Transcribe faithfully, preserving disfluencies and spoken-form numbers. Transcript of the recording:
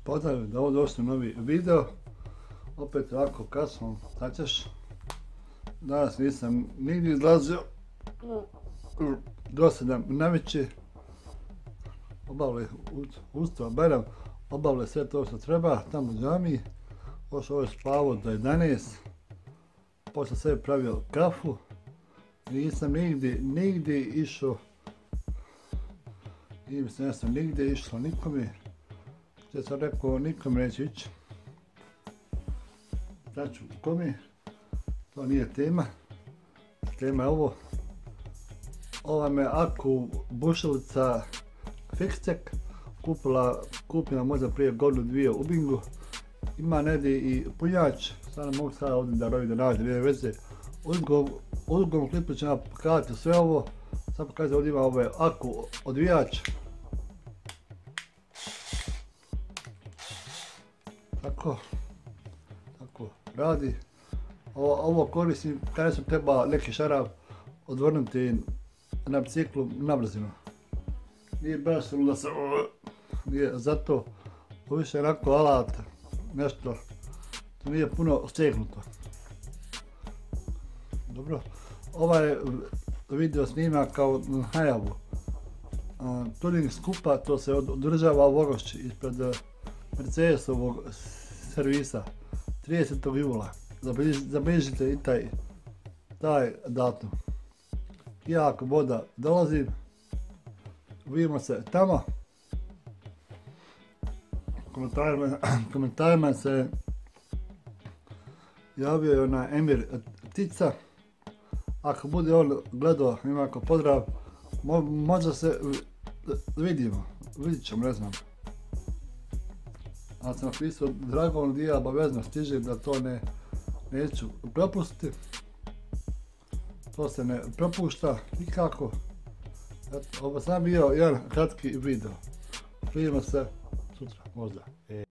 Pozdravim da ovo došli novi video. Opet ovako kasno, značeš. Danas nisam nigdje izlazio. Dosadam navečer. Obavili Ustava Bajram, obavili sve to što treba, tamo u džamiji. Pošao je spavao do jedanaest. Poslije sebi pravio kafu. Nisam nigdje, nigdje išao. I mislim, ja sam nigdje išao nikome. Što sam rekao, nikom neću ići. Znaću kome. To nije tema. Tema je ovo. Ova me Aku bušilica Fixtec kupila, kupila možda prije godinu dvije u Bingu. Ima negdje i punjač. Sad ne mogu sada ovdje da rovi da nađe, nije veze. U drugom klipu ću vam pokazati sve ovo. Sad pokazati ovdje ima ovaj Aku odvijač. Tako, tako radi. Ovo, ovo koristim kada sam treba neki šaraf odvrnuti na biciklu na brzinu. Nije baš da se... Nije zato, to više onako alat, nešto, to nije puno stegnuto. Dobro, ovaj video snima kao najavu. Tuning skupa, to se održava u Ogošći ispred Mercedesovog servisa tridesetog jula. Zabilježite i taj, taj datum. Ja ako voda dolazim, vidimo se tamo. Komentarima, komentarima se javio je onaj Emir Tica. Ako bude on gledao, ima ako pozdrav, mo, možda se vidimo, vidit ćemo, ne znam. Ali sam napisao Dragon Dija, obavezno stiže da to ne, neću propustiti. To se ne propušta nikako. Eto, ovo sam bio jedan kratki video. Vidimo se sutra, možda. E.